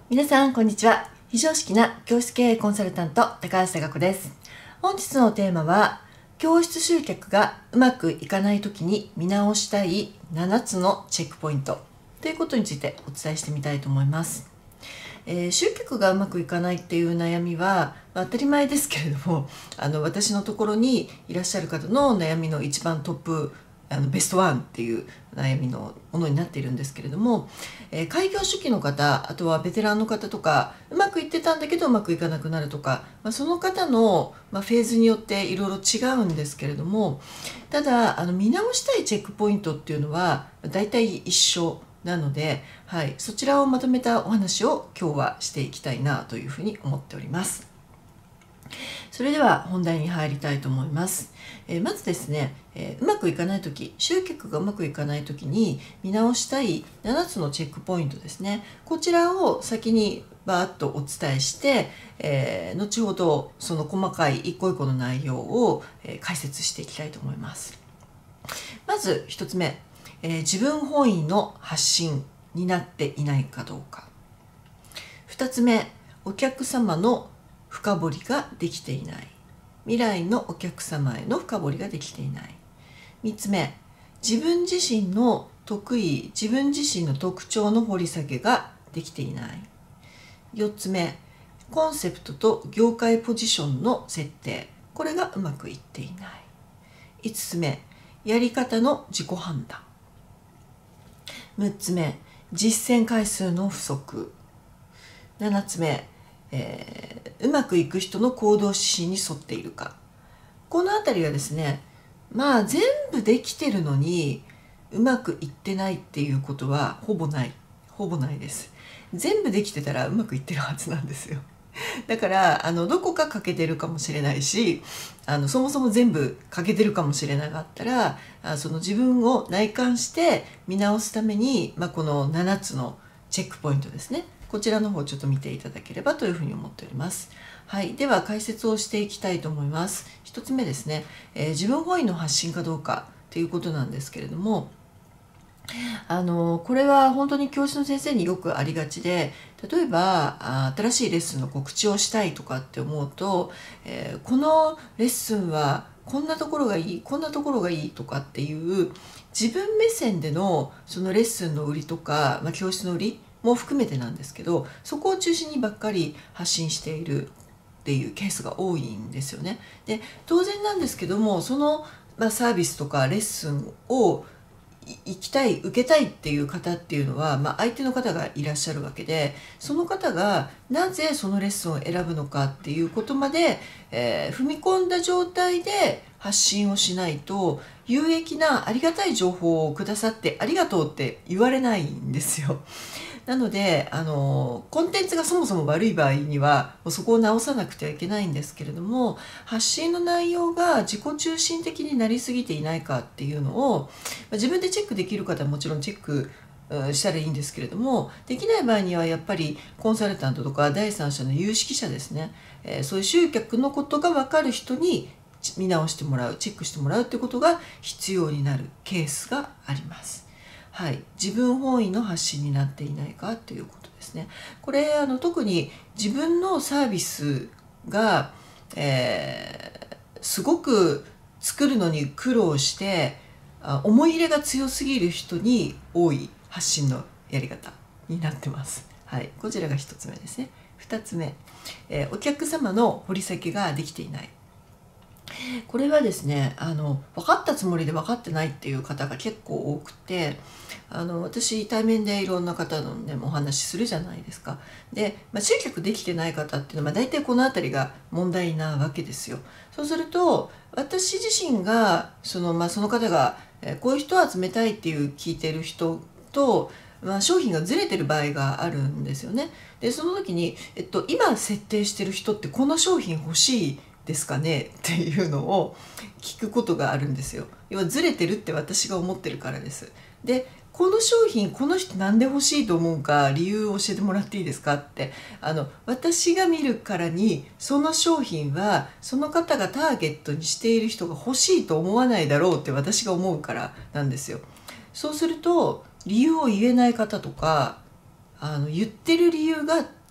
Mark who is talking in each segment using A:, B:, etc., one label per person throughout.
A: 皆さんこんにちは。非常識な教室経営コンサルタント高橋貴子です。本日のテーマは、教室集客がうまくいかないときに見直したい7つのチェックポイントということについてお伝えしてみたいと思います。集客がうまくいかないっていう悩みは、当たり前ですけれども、私のところにいらっしゃる方の悩みの一番トップベストワンっていう悩みのものになっているんですけれども、開業初期の方、あとはベテランの方とか、うまくいってたんだけどうまくいかなくなるとか、その方の、フェーズによっていろいろ違うんですけれども、ただ見直したいチェックポイントっていうのは大体一緒なので、そちらをまとめたお話を今日はしていきたいなというふうに思っております。それでは本題に入りたいと思います。まずですね、うまくいかないとき、集客がうまくいかないときに見直したい7つのチェックポイントですね。こちらを先にバーッとお伝えして、後ほどその細かい一個一個の内容を、解説していきたいと思います。まず1つ目、自分本位の発信になっていないかどうか。2つ目、お客様の深掘りができていない。未来のお客様への深掘りができていない。3つ目、自分自身の得意、自分自身の特徴の掘り下げができていない。4つ目、コンセプトと業界ポジションの設定、これがうまくいっていない。5つ目、やり方の自己判断。6つ目、実践回数の不足。7つ目、うまくいく人の行動指針に沿っているか。このあたりがですね、全部できてるのにうまくいってないっていうことはほぼないです。全部できてたらうまくいってるはずなんですよ。だからどこか欠けてるかもしれないし、そもそも全部欠けてるかもしれなかったら、その自分を内観して見直すために、この7つのチェックポイントですね、こちらの方をちょっと見ていただければというふうに思っております。では解説をしていきたいと思います。1つ目ですね、自分本位の発信かどうかということなんですけれども、これは本当に教師の先生によくありがちで、例えば新しいレッスンの告知をしたいとかって思うと、このレッスンはこんなところがいい、こんなところがいいとかっていう自分目線でのそのレッスンの売りとか、教室の売りも含めてなんですけど、そこを中心にばっかり発信しているっていうケースが多いんですよね。で、当然なんですけども、その、サービスとかレッスンを行きたい、受けたいっていう方っていうのは、相手の方がいらっしゃるわけで、その方がなぜそのレッスンを選ぶのかっていうことまで、踏み込んだ状態で発信をしないと、有益なありがたい情報をくださってありがとうって言われないんですよ。なのでコンテンツがそもそも悪い場合にはもうそこを直さなくてはいけないんですけれども、発信の内容が自己中心的になりすぎていないかっていうのを自分でチェックできる方はもちろんチェックしたらいいんですけれども、できない場合にはやっぱりコンサルタントとか第三者の有識者ですね、そういう集客のことが分かる人に見直してもらう、チェックしてもらうってことが必要になるケースがあります。自分本位の発信になっていないかということですね。これ特に自分のサービスが、すごく作るのに苦労して思い入れが強すぎる人に多い発信のやり方になってます。こちらが1つ目ですね。2つ目、お客様の掘り下げができていない。これはですね、分かったつもりで分かってないっていう方が結構多くて、私対面でいろんな方の、お話しするじゃないですか。で、集客できてない方っていうのは、大体この辺りが問題なわけですよ。そうすると私自身がその方がこういう人を集めたいっていう聞いてる人と、商品がずれてる場合があるんですよね。で、その時に、今設定してる人ってこの商品欲しいですかねっていうのを聞くことがあるんですよ。要はずれてるって私が思ってるからです。で、この商品この人なんで欲しいと思うか理由を教えてもらっていいですかって、私が見るからにその商品はその方がターゲットにしている人が欲しいと思わないだろうって私が思うからなんですよ。そうすると理由を言えない方とか言ってる理由が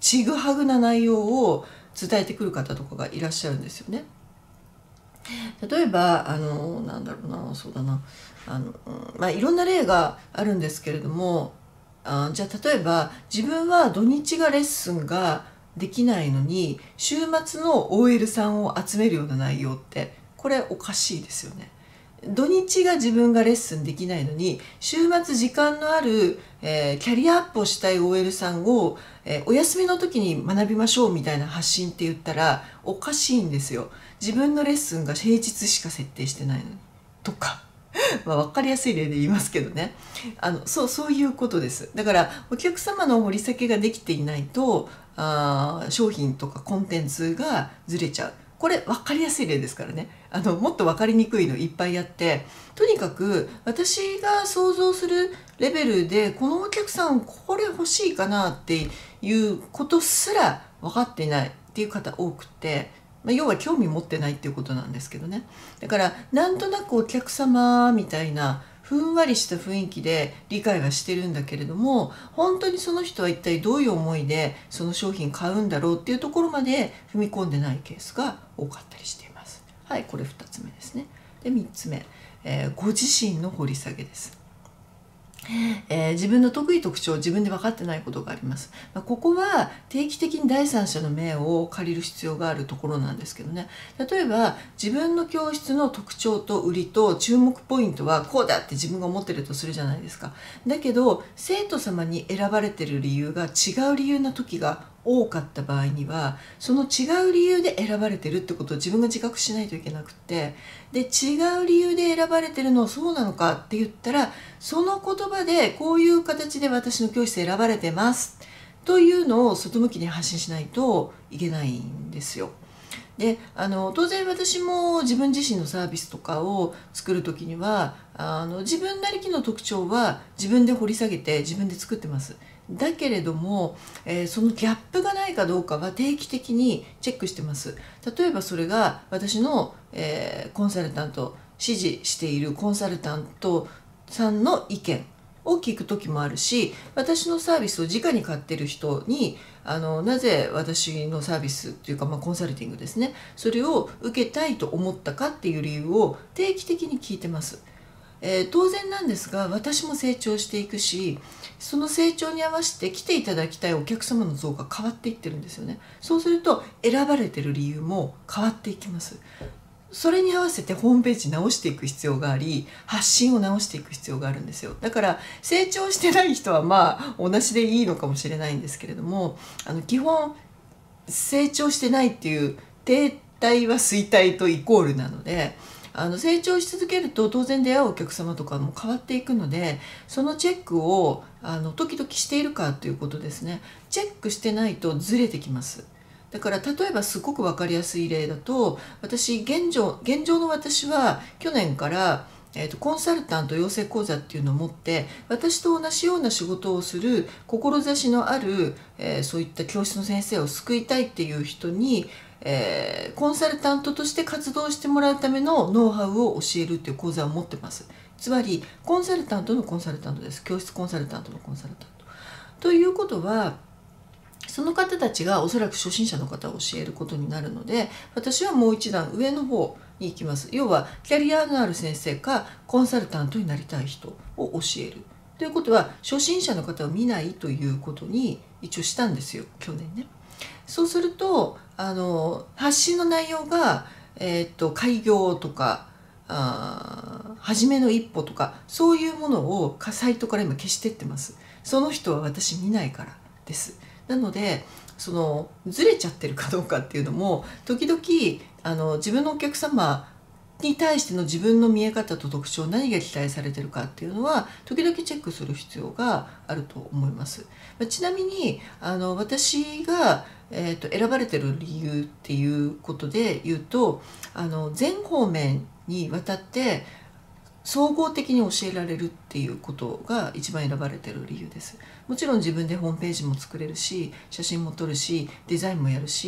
A: ちぐはぐな内容を伝えてくる方とかがいらっしゃるんですよね。例えばなんだろうな、そうだな、いろんな例があるんですけれども、じゃあ例えば自分は土日がレッスンができないのに週末の OL さんを集めるような内容って、これおかしいですよね。土日が自分がレッスンできないのに週末時間のある、キャリアアップをしたい OL さんを、お休みの時に学びましょうみたいな発信って言ったらおかしいんですよ。自分のレッスンが平日しか設定してないのにとか分かりやすい例で言いますけどね、そういうことです。だからお客様の掘り下げができていないと商品とかコンテンツがずれちゃう。これ分かりやすい例ですからね。もっと分かりにくいのいっぱいあって、とにかく私が想像するレベルでこのお客さんこれ欲しいかなっていうことすら分かっていないっていう方多くて、要は興味持ってないっていうことなんですけどね。だからなんとなくお客様みたいなふんわりした雰囲気で理解はしてるんだけれども、本当にその人は一体どういう思いでその商品買うんだろうっていうところまで踏み込んでないケースが多かったりしています。はい、これ2つ目ですね。で3つ目、ご自身の掘り下げです。自分の得意特徴を自分で分かってないことがあります。ここは定期的に第三者の目を借りる必要があるところなんですけどね。例えば自分の教室の特徴と売りと注目ポイントはこうだって自分が思ってるとするじゃないですか。だけど生徒様に選ばれてる理由が違う理由な時が多かった場合には、その違う理由で選ばれてるってことを自分が自覚しないといけなくって、で違う理由で選ばれてるのをそうなのかって言ったら、その言葉でこういう形で私の教室選ばれてますというのを外向きに発信しないといけないんですよ。で当然私も自分自身のサービスとかを作る時には自分なりきの特徴は自分で掘り下げて自分で作ってます。だけれども、そのギャップがないかどうかは定期的にチェックしてます。例えばそれが私の、コンサルタント、指示しているコンサルタントさんの意見を聞く時もあるし、私のサービスを直に買ってる人になぜ私のサービスっていうか、コンサルティングですね、それを受けたいと思ったかっていう理由を定期的に聞いてます。当然なんですが、私も成長していくし、その成長に合わせて来ていただきたいお客様の像が変わっていってるんですよね。そうすると選ばれてる理由も変わっていきます。それに合わせてホームページ直していく必要があり、発信を直していく必要があるんですよ。だから成長してない人は同じでいいのかもしれないんですけれども、基本成長してないっていう停滞は衰退とイコールなので、成長し続けると当然出会うお客様とかも変わっていくので、そのチェックを時々しているかということですね。チェックしてないとずれてきます。だから例えばすごく分かりやすい例だと、現状の私は去年からコンサルタント養成講座っていうのを持って、私と同じような仕事をする志のある、そういった教室の先生を救いたいっていう人に、コンサルタントとして活動してもらうためのノウハウを教えるっていう講座を持ってます。つまりコンサルタントのコンサルタントです。教室コンサルタントのコンサルタントということは、その方たちがおそらく初心者の方を教えることになるので、私はもう一段上の方に行きます。要はキャリアのある先生かコンサルタントになりたい人を教えるということは、初心者の方を見ないということに一応したんですよ、去年ね。そうすると発信の内容が、開業とか初めの一歩とか、そういうものをサイトから今消してってます。その人は私見ないからです。なのでずれちゃってるかどうかっていうのも時々自分のお客様に対しての自分の見え方と特徴、何が期待されてるかっていうのは時々チェックする必要があると思います。ちなみに私が、選ばれてる理由っていうことで言うと、全方面にわたって総合的に教えられるっていうことが一番選ばれてる理由です。もちろん自分でホームページも作れるし、写真も撮るし、デザインもやるし、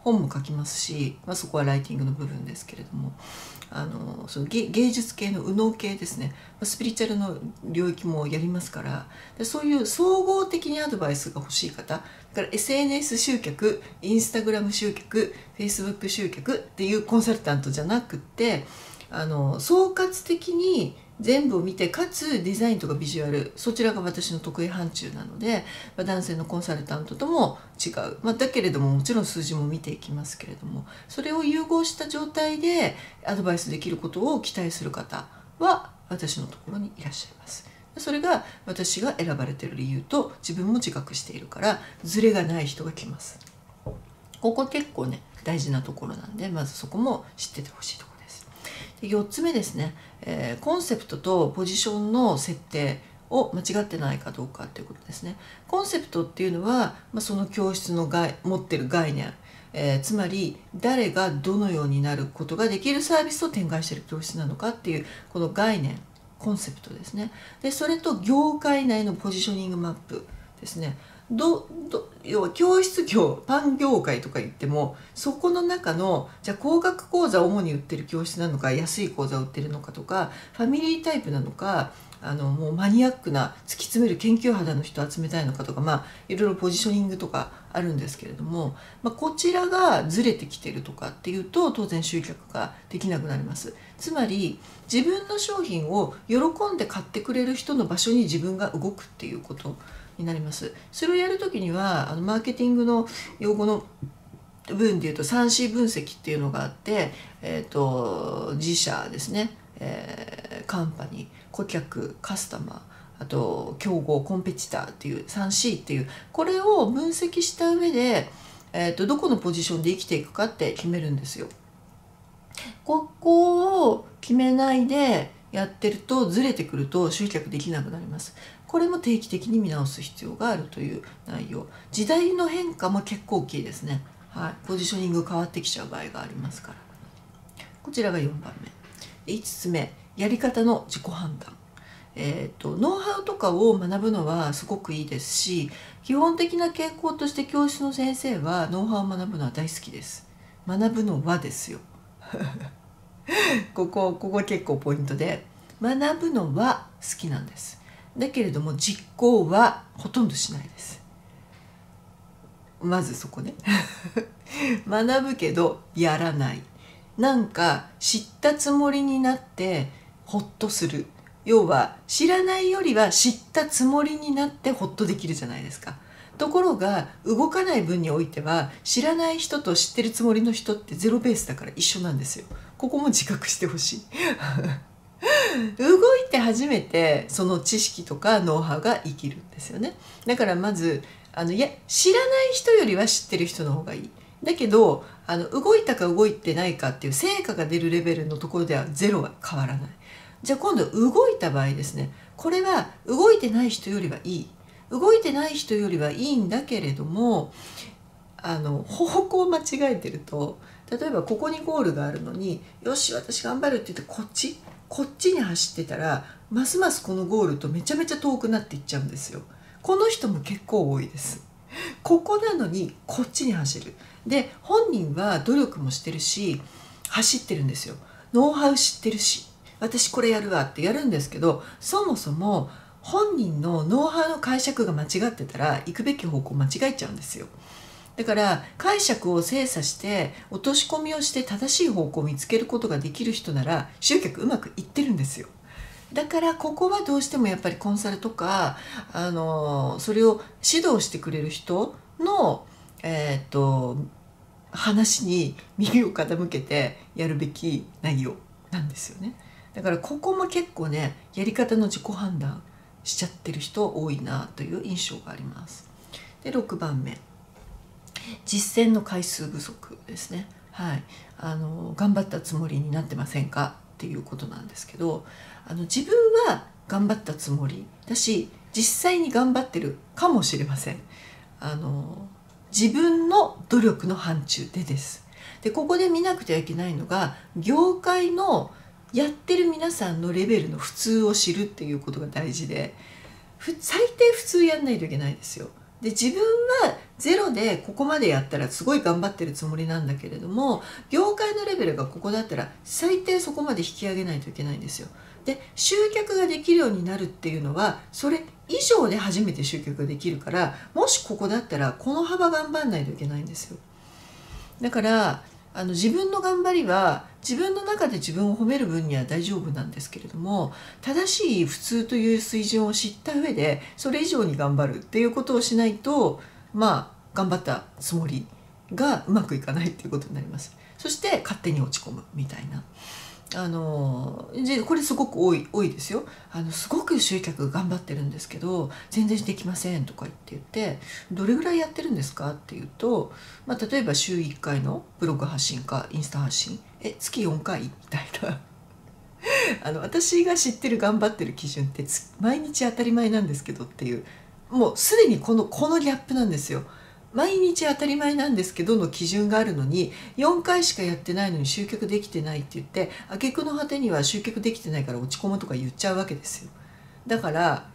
A: 本も書きますし、そこはライティングの部分ですけれども、その芸術系の右脳系ですね、スピリチュアルの領域もやりますから、でそういう総合的にアドバイスが欲しい方だから、 SNS 集客、インスタグラム集客、フェイスブック集客っていうコンサルタントじゃなくって、総括的に全部を見て、かつデザインとかビジュアル、そちらが私の得意範疇なので、男性のコンサルタントとも違う、だけれどももちろん数字も見ていきますけれども、それを融合した状態でアドバイスできることを期待する方は私のところにいらっしゃいます。それが私が選ばれている理由と、自分も自覚しているから、ズレがない人が来ます。ここ結構ね大事なところなんで、まずそこも知っててほしいところです。で4つ目ですね、コンセプトとポジションの設定を間違ってないかどうかということですね。コンセプトっていうのは、その教室の持ってる概念、つまり誰がどのようになることができるサービスを展開している教室なのかっていう、この概念、コンセプトですね。でそれと業界内のポジショニングマップですね。要は教室業、パン業界とか言っても、そこの中のじゃあ高額講座を主に売ってる教室なのか、安い講座を売ってるのかとか、ファミリータイプなのか、もうマニアックな突き詰める研究肌の人を集めたいのかとか、いろいろポジショニングとかあるんですけれども、こちらがずれてきてるとかっていうと、当然集客ができなくなります。つまり自分の商品を喜んで買ってくれる人の場所に自分が動くっていうことになります。それをやるときにはマーケティングの用語の部分でいうと 3C 分析っていうのがあって、自社ですね、カンパニー、顧客、カスタマー、あと競合、コンペティターっていう 3C っていう、これを分析した上で、どこのポジションで生きていくかって決めるんですよ。ここを決めないでやってると、ずれてくると集客できなくなります。これも定期的に見直す必要があるという内容。時代の変化も結構大きいですね。ポジショニング変わってきちゃう場合がありますから。こちらが4番目。5つ目、やり方の自己判断。ノウハウとかを学ぶのはすごくいいですし、基本的な傾向として教室の先生はノウハウを学ぶのは大好きです。学ぶのはですよ。ここ結構ポイントで、学ぶのは好きなんです。だけれども実行はほとんどしないです。まずそこね。学ぶけどやらない。なんか知ったつもりになってホッとする。要は知らないよりは知ったつもりになってホッとできるじゃないですか。ところが動かない分においては、知らない人と知ってるつもりの人ってゼロベースだから一緒なんですよ。ここも自覚してほしい。動いて初めてその知識とかノウハウが生きるんですよね。だからまず知らない人よりは知ってる人の方がいい。だけど動いたか動いてないかっていう成果が出るレベルのところではゼロは変わらない。じゃあ今度動いた場合ですね、これは動いてない人よりはいい。動いてない人よりはいいんだけれども、方向を間違えてると、例えばここにゴールがあるのに、よし私頑張るって言ってこっちに走ってたら、ますますこのゴールとめちゃめちゃ遠くなっていっちゃうんですよ。この人も結構多いです。ここなのにこっちに走る。で本人は努力もしてるし走ってるんですよ。ノウハウ知ってるし、私これやるわってやるんですけど、そもそも本人のノウハウの解釈が間違ってたら行くべき方向間違えちゃうんですよ。だから解釈を精査して落とし込みをして正しい方向を見つけることができる人なら集客うまくいってるんですよ。だからここはどうしてもやっぱりコンサルとかそれを指導してくれる人の話に耳を傾けてやるべき内容なんですよね。だからここも結構ね、やり方の自己判断しちゃってる人多いなという印象があります。で6番目、実践の回数不足ですね。頑張ったつもりになってませんかっていうことなんですけど、自分は頑張ったつもりだし実際に頑張ってるかもしれません。自分の努力の範疇でです。でここで見なくてはいけないのが、業界のやってる皆さんのレベルの普通を知るっていうことが大事で、最低普通やんないといけないですよ。 で自分はゼロでここまでやったらすごい頑張ってるつもりなんだけれども、業界のレベルがここだったら最低そこまで引き上げないといけないんですよ。で集客ができるようになるっていうのはそれ以上で初めて集客ができるから、もしここだったらこの幅頑張んないといけないんですよ。だから自分の頑張りは自分の中で自分を褒める分には大丈夫なんですけれども、正しい普通という水準を知った上でそれ以上に頑張るっていうことをしないと、頑張ったつもりがうまくいかないっていうことになります。そして勝手に落ち込むみたいな。これすごく多いですよ。すごく集客頑張ってるんですけど全然できませんとか言ってどれぐらいやってるんですかっていうと、例えば週1回のブログ発信かインスタ発信月4回みたいな私が知ってる頑張ってる基準って毎日当たり前なんですけどっていう、もうすでにこのギャップなんですよ。毎日当たり前なんですけどの基準があるのに4回しかやってないのに集客できてないって言って挙句の果てには集客できてないから落ち込むとか言っちゃうわけですよ。だから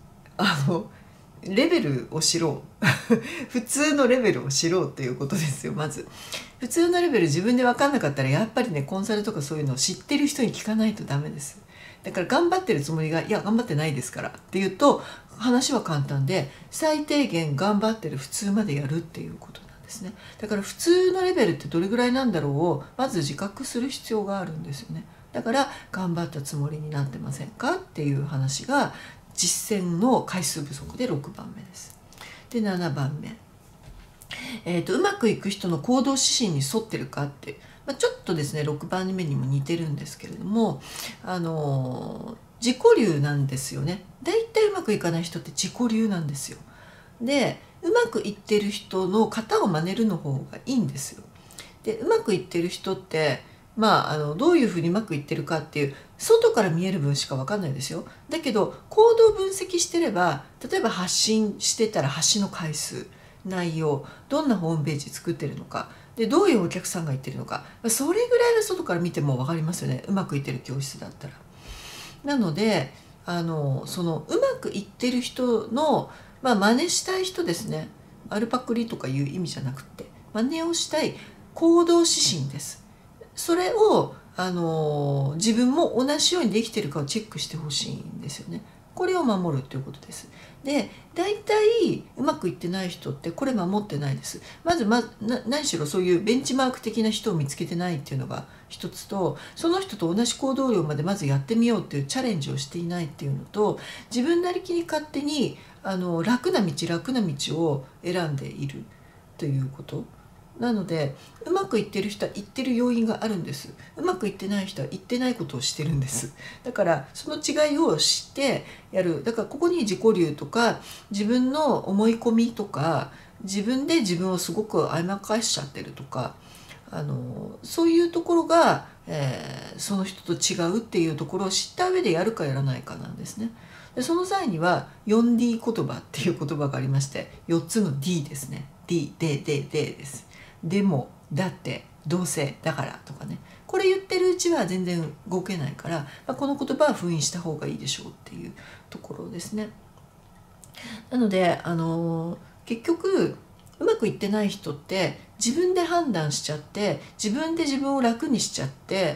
A: レベルを知ろう普通のレベルを知ろうっていうことですよ。まず普通のレベル自分で分かんなかったらやっぱりねコンサルとかそういうのを知ってる人に聞かないとダメです。だから頑張ってるつもりがいや頑張ってないですからっていうと話は簡単で、最低限頑張ってる普通までやるっていうことなんですね。だから普通のレベルってどれぐらいなんだろうをまず自覚する必要があるんですよね。だから頑張ったつもりになってませんかっていう話が実践の回数不足で6番目です。で7番目、うまくいく人の行動指針に沿ってるかって、ちょっとですね6番目にも似てるんですけれども、自己流なんですよね。だいたいうまくいかない人って自己流なんですよ。でうまくいってる人の型を真似るの方がいいんですよ。でうまくいってる人ってどういうふうにうまくいってるかっていう外から見える分しか分かんないですよ。だけど行動分析してれば、例えば発信してたら発信の回数、内容、どんなホームページ作ってるのかでどういうお客さんが言ってるのか、それぐらいは外から見ても分かりますよね、うまくいってる教室だったら。なのでそのうまくいってる人の、真似したい人ですね。アルパクリとかいう意味じゃなくて真似をしたい行動指針です。それを自分も同じようにできてるかをチェックしてほしいんですよね。これを守るということです。で大体うまくいってない人ってこれ守ってないです。何しろそういうベンチマーク的な人を見つけてないっていうのが一つと、その人と同じ行動量までまずやってみようっていうチャレンジをしていないっていうのと、自分なりきり勝手に楽な道を選んでいるということなので、うまくいってる人は言ってる要因があるんです。うまくいってない人は言ってないことをしてるんです。だからその違いを知ってやる。だからここに自己流とか自分の思い込みとか自分で自分をすごく甘かしちゃってるとかそういうところが、その人と違うっていうところを知った上でやるかやらないかなんですね。でその際には 4D 言葉っていう言葉がありまして、4つの D ですね。D です。でもだってどうせだからとかね、これ言ってるうちは全然動けないから、この言葉は封印した方がいいでしょうっていうところですね。なので結局うまくいってない人って自分で判断しちゃって自分で自分を楽にしちゃって、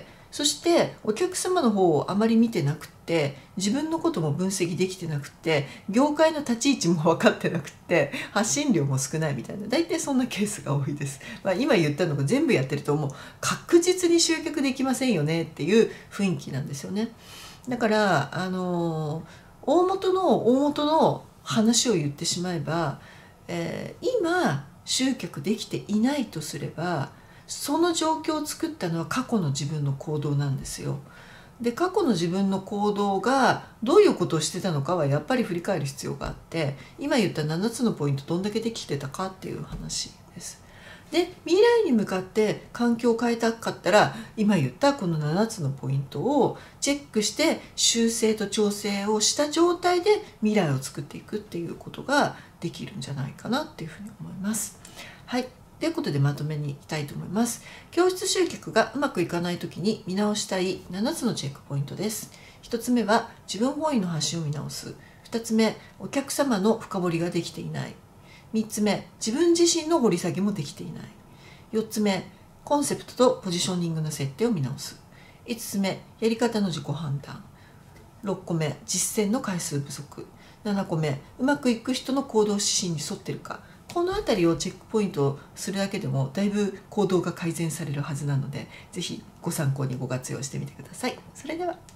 A: そしてお客様の方をあまり見てなくって自分のことも分析できてなくって業界の立ち位置も分かってなくって発信量も少ないみたいな、大体そんなケースが多いです。今言ったのが全部やってるともう確実に集客できませんよねっていう雰囲気なんですよね。だから大元の話を言ってしまえば、今集客できていないとすればその状況を作ったのは過去の自分の行動なんですよ。で過去の自分の行動がどういうことをしてたのかはやっぱり振り返る必要があって、今言った7つのポイントどんだけできてたかっていう話です。で未来に向かって環境を変えたかったら今言ったこの7つのポイントをチェックして修正と調整をした状態で未来を作っていくっていうことができるんじゃないかなっていうふうに思います。はい、ということでまとめにいきたいと思います。教室集客がうまくいかないときに見直したい7つのチェックポイントです。1つ目は自分本位の発信を見直す。2つ目、お客様の深掘りができていない。 3つ目、自分自身の掘り下げもできていない。4つ目、コンセプトとポジショニングの設定を見直す。5つ目、やり方の自己判断。6個目、実践の回数不足。7個目、うまくいく人の行動指針に沿っているか。このあたりをチェックポイントするだけでもだいぶ行動が改善されるはずなので、ぜひご参考にご活用してみてください。それでは。